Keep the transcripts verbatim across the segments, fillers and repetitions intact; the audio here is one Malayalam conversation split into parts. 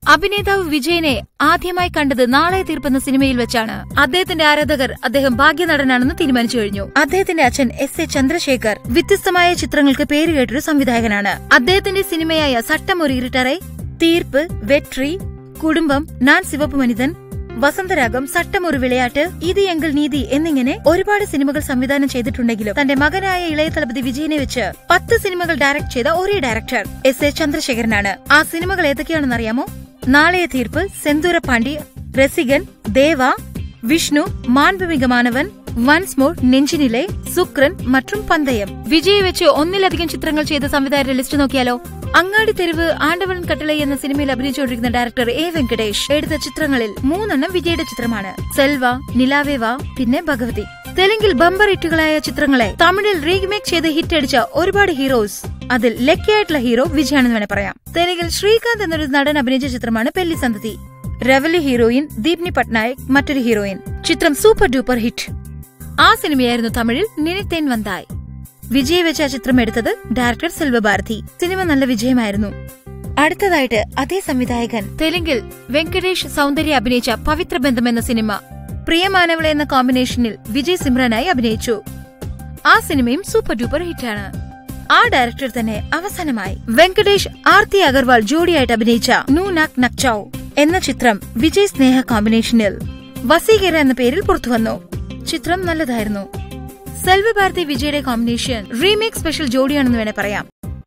അഭിനേതാവ് വിജയനെ ആദ്യമായി കണ്ടത് നാളെ തീർപ്പെന്ന സിനിമയിൽ വെച്ചാണ്. അദ്ദേഹത്തിന്റെ ആരാധകർ അദ്ദേഹം ഭാഗ്യനടനാണെന്ന് തീരുമാനിച്ചു കഴിഞ്ഞു. അദ്ദേഹത്തിന്റെ അച്ഛൻ എസ് എ ചന്ദ്രശേഖർ വ്യത്യസ്തമായ ചിത്രങ്ങൾക്ക് പേരുകേട്ടൊരു സംവിധായകനാണ്. അദ്ദേഹത്തിന്റെ സിനിമയായ സട്ടമൊരു ഇരുട്ടറൈ, തീർപ്പ്, വെട്രി, കുടുംബം, ഞാൻ സിവപ്പ് മനിതൻ, വസന്തരാഗം, സട്ടമൊരു വിളയാട്ട്, ഇത് എങ്കിൽ നീതി എന്നിങ്ങനെ ഒരുപാട് സിനിമകൾ സംവിധാനം ചെയ്തിട്ടുണ്ടെങ്കിലും തന്റെ മകനായ ഇളയ തലപതി വിജയനെ വെച്ച് പത്ത് സിനിമകൾ ഡയറക്ട് ചെയ്ത ഒരേ ഡയറക്ടർ എസ് എ ചന്ദ്രശേഖരനാണ്. ആ സിനിമകൾ ഏതൊക്കെയാണെന്ന് അറിയാമോ? നാളെയ തീർപ്പ്, സെന്തൂര പാണ്ഡി, രസികൻ, ദേവ, വിഷ്ണു, മാൻഭൂമികമാനവൻ, വൺസ് മോർ, നെഞ്ചിനിലെ, സുക്രൻ மற்றும் പന്തയം. വിജയ് വെച്ച് ഒന്നിലധികം ചിത്രങ്ങൾ ചെയ്ത സംവിധായകരുടെ ലിസ്റ്റ് നോക്കിയാലോ? അങ്ങാടി തെരുവ്, ആണ്ടവൻ കട്ടളை എന്ന സിനിമയിൽ അഭിനയിച്ചുകൊണ്ടിരിക്കുന്ന ഡയറക്ടർ എ വെങ്കടേഷ് എടുത്ത ചിത്രങ്ങളിൽ മൂന്നെണ്ണം വിജയുടെ ചിത്രമാണ്. സെൽവ, നിലാവേവ, പിന്നെ ഭഗവതി. തെലുങ്കിൽ ബമ്പർ ഹിറ്റുകളായ ചിത്രങ്ങളെ തമിഴിൽ റീമേക്ക് ചെയ്ത് ഹിറ്റ് അടിച്ച ഒരുപാട് ഹീറോസ്. അതിൽ ലക്കിയായിട്ടുള്ള ഹീറോ വിജയാണെന്ന് വേണേ പറയാം. തെലുങ്കിൽ ശ്രീകാന്ത് എന്നൊരു നടൻ അഭിനയിച്ച ചിത്രമാണ് പെല്ലി സന്തതി. രവലി ഹീറോയിൻ, ദീപ്നി പട്നായക് മറ്റൊരു ഹീറോയിൻ. ചിത്രം സൂപ്പർ ഡൂപ്പർ ഹിറ്റ്. ആ സിനിമയായിരുന്നു തമിഴിൽ നിനത്തേൻ വന്തായ്. വിജയ് വെച്ച് ആ ചിത്രം എടുത്തത് ഡയറക്ടർ സെൽവഭാരതി. സിനിമ നല്ല വിജയമായിരുന്നു. അടുത്തതായിട്ട് അതേ സംവിധായകൻ തെലുങ്കിൽ വെങ്കടേഷ് സൗന്ദര്യ അഭിനയിച്ച പവിത്ര ബന്ധം എന്ന സിനിമ പ്രിയമാനവളെ എന്ന കോമ്പിനേഷനിൽ വിജയ് സിമ്രനായി അഭിനയിച്ചു. ആ സിനിമയും സൂപ്പർ ഡൂപ്പർ ഹിറ്റാണ്. ആ ഡയറക്ടർ തന്നെ അവസാനമായി വെങ്കടേഷ് ആർത്തി അഗർവാൾ ജോഡിയായിട്ട് അഭിനയിച്ച നൂ നാക് നക്ചൌ എന്ന ചിത്രം വിജയ് സ്നേഹ കോമ്പിനേഷനിൽ വസീകര എന്ന പേരിൽ പുറത്തുവന്നു. ചിത്രം നല്ലതായിരുന്നു. സെൽവഭാരതി വിജയുടെ കോമ്പിനേഷൻ റീമേക്ക് സ്പെഷ്യൽ ജോഡിയാണെന്ന് വേണേ പറയാം.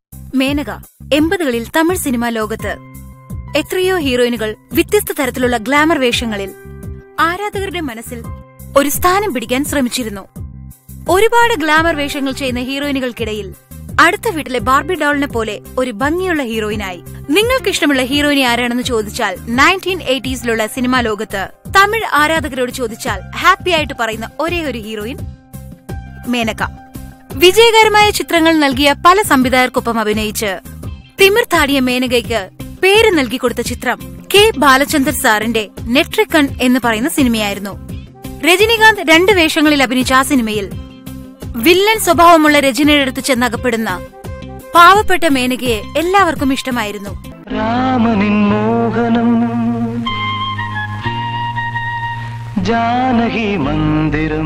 മേനക എൺപതുകളിൽ തമിഴ് സിനിമാ ലോകത്ത് എത്രയോ ഹീറോയിനുകൾ വ്യത്യസ്ത തരത്തിലുള്ള ഗ്ലാമർ വേഷങ്ങളിൽ ആരാധകരുടെ മനസ്സിൽ ഒരു സ്ഥാനം പിടിക്കാൻ ശ്രമിച്ചിരുന്നു. ഒരുപാട് ഗ്ലാമർ വേഷങ്ങൾ ചെയ്യുന്ന ഹീറോയിനുകൾക്കിടയിൽ അടുത്ത വീട്ടിലെ ബാർബി ഡോളിനെ പോലെ ഒരു ഭംഗിയുള്ള ഹീറോയിനായി. നിങ്ങൾക്ക് ഇഷ്ടമുള്ള ഹീറോയിനെ ആരാണെന്ന് ചോദിച്ചാൽ നയൻറ്റീൻ എയ്റ്റീസിലുള്ള സിനിമാ ലോകത്ത് തമിഴ് ആരാധകരോട് ചോദിച്ചാൽ ഹാപ്പിയായിട്ട് പറയുന്ന ഒരേ ഒരു ഹീറോയിൻ മേനക. വിജയകരമായ ചിത്രങ്ങൾ നൽകിയ പല സംവിധായകർക്കൊപ്പം അഭിനയിച്ച് തിമിർത്താടിയ മേനകയ്ക്ക് പേര് നൽകിക്കൊടുത്ത ചിത്രം കെ ബാലചന്ദർ സാറിന്റെ നെട്രിക്കൺ എന്ന് പറയുന്ന സിനിമയായിരുന്നു. രജനികാന്ത് രണ്ട് വേഷങ്ങളിൽ അഭിനയിച്ച ആ സിനിമയിൽ വില്ലൻ സ്വഭാവമുള്ള രജനിയുടെ അടുത്ത് ചെന്നകപ്പെടുന്ന പാവപ്പെട്ട മേനകയെ എല്ലാവർക്കും ഇഷ്ടമായിരുന്നു. രാമനിൻ മോഹനം, ജാനകി മന്ദിരം,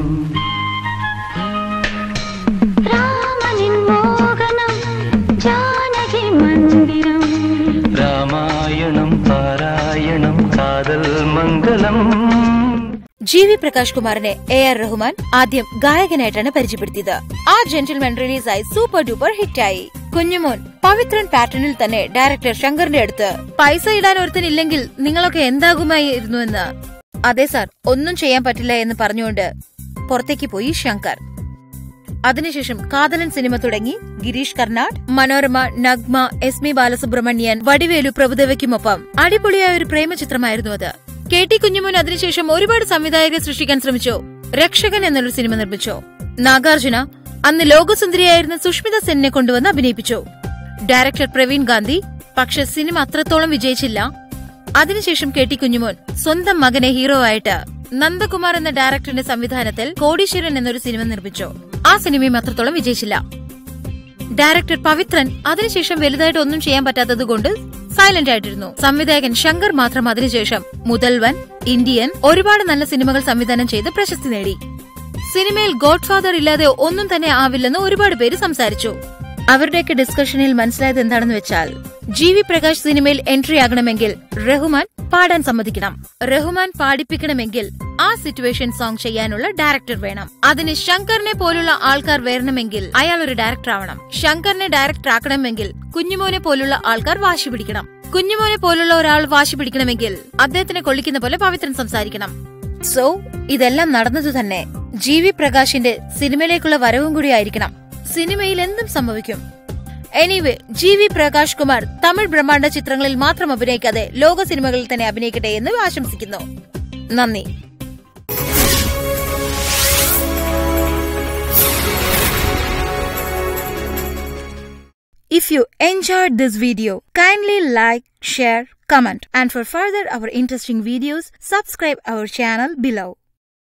രാമനിൻ മോഹനം, ജാനകി മന്ദിരം, രാമായണം പാരായണം, കാതൽ മംഗളം. ജി വി പ്രകാശ് കുമാറിനെ എ ആർ റഹ്മാൻ ആദ്യം ഗായകനായിട്ടാണ് പരിചയപ്പെടുത്തിയത്. ആ ജെന്റിൽമാൻ റിലീസായി സൂപ്പർ ഡൂപ്പർ ഹിറ്റായി. കുഞ്ഞുമോൻ പവിത്രൻ പാറ്റേണിൽ തന്നെ ഡയറക്ടർ ശങ്കറിന്റെ അടുത്ത് പൈസ ഇടാൻ ഒരുത്തനില്ലെങ്കിൽ നിങ്ങളൊക്കെ എന്താകുമായിരുന്നു എന്ന്. അതെ സാർ, ഒന്നും ചെയ്യാൻ പറ്റില്ല എന്ന് പറഞ്ഞുകൊണ്ട് പുറത്തേക്ക് പോയി ശങ്കർ. അതിനുശേഷം കാതലൻ സിനിമ തുടങ്ങി ഗിരീഷ് കർണാട്, മനോരമ, നഗ്മ, എസ് മി ബാലസുബ്രഹ്മണ്യൻ, വടിവേലു, പ്രഭുദേവയ്ക്കുമൊപ്പം അടിപൊളിയായ ഒരു പ്രേമചിത്രമായിരുന്നു അത്. കെ ടി കുഞ്ഞുമോൻ അതിനുശേഷം ഒരുപാട് സംവിധായകരെ സൃഷ്ടിക്കാൻ ശ്രമിച്ചു. രക്ഷകൻ എന്നൊരു സിനിമ നിർമ്മിച്ചു. നാഗാർജുന അന്ന് ലോകസുന്ദരിയായിരുന്ന സുഷ്മിത സെന്നിനെ കൊണ്ടുവന്ന് അഭിനയിപ്പിച്ചു. ഡയറക്ടർ പ്രവീൺ ഗാന്ധി. പക്ഷെ സിനിമ അത്രത്തോളം വിജയിച്ചില്ല. അതിനുശേഷം കെ ടി കുഞ്ഞുമോൻ സ്വന്തം മകനെ ഹീറോ ആയിട്ട് നന്ദകുമാർ എന്ന ഡയറക്ടറിന്റെ സംവിധാനത്തിൽ കോടീശ്വരൻ എന്നൊരു സിനിമ നിർമ്മിച്ചു. ആ സിനിമയും അത്രത്തോളം വിജയിച്ചില്ല. ഡയറക്ടർ പവിത്രൻ അതിനുശേഷം വലുതായിട്ട് ഒന്നും ചെയ്യാൻ പറ്റാത്തതുകൊണ്ട് സൈലന്റ് ആയിട്ടിരുന്നു. സംവിധായകൻ ശങ്കർ മാത്രം അതിനുശേഷം മുതൽവൻ, ഇന്ത്യൻ ഒരുപാട് നല്ല സിനിമകൾ സംവിധാനം ചെയ്ത് പ്രശസ്തി നേടി. സിനിമയിൽ ഗോഡ് ഫാദർ ഇല്ലാതെ ഒന്നും തന്നെ ആവില്ലെന്ന് ഒരുപാട് പേര് സംസാരിച്ചു. അവരുടെയൊക്കെ ഡിസ്കഷനിൽ മനസ്സിലായത് എന്താണെന്ന് വെച്ചാൽ, ജി വി പ്രകാശ് സിനിമയിൽ എൻട്രി ആകണമെങ്കിൽ റഹ്മാൻ പാടാൻ സമ്മതിക്കണം. റഹ്മാൻ പാടിപ്പിക്കണമെങ്കിൽ ആ സിറ്റുവേഷൻ സോങ് ചെയ്യാനുള്ള ഡയറക്ടർ വേണം. അതിന് ശങ്കറിനെ പോലുള്ള ആൾക്കാർ വരണമെങ്കിൽ അയാൾ ഒരു ഡയറക്ടർ ആവണം. ശങ്കറിനെ ഡയറക്ടർ ആക്കണമെങ്കിൽ കുഞ്ഞുമോനെ പോലുള്ള ആൾക്കാർ വാശി പിടിക്കണം. കുഞ്ഞുമോനെ പോലുള്ള ഒരാൾ വാശി പിടിക്കണമെങ്കിൽ അദ്ദേഹത്തിനെ കൊള്ളിക്കുന്ന പോലെ പവിത്രൻ സംസാരിക്കണം. സോ ഇതെല്ലാം നടന്നതു തന്നെ ജി വി പ്രകാശിന്റെ സിനിമയിലേക്കുള്ള വരവും കൂടി ആയിരിക്കണം. സിനിമയിൽ എന്തും സംഭവിക്കും. Anyway, G V Prakash Kumar Tamil ബ്രഹ്മാണ്ഡ ചിത്രങ്ങളിൽ മാത്രം അഭിനയിക്കാതെ ലോക സിനിമകളിൽ തന്നെ അഭിനയിക്കട്ടെ എന്ന് ആശംസിക്കുന്നു. നന്ദി. If you enjoyed this video, kindly like, share, comment, and for further our interesting videos, subscribe our channel below.